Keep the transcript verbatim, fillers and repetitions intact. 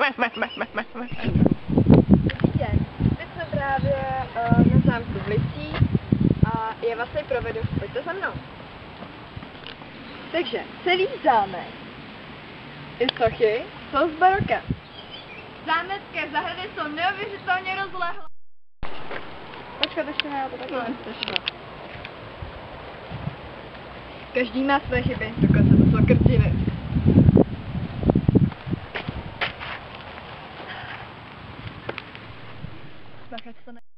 Dobrý den, teď jsme právě uh, na zámku v Lisích a já vás tady provedu, pojďte za mnou. Takže celý zámek i sochy jsou z baroka. Zámecké zahrady jsou neuvěřitelně rozlehlé. Počkat, ještě ne, to takhle. No, každý má své chyby, dokonce to jsou krtiny. Bacha, co to ne...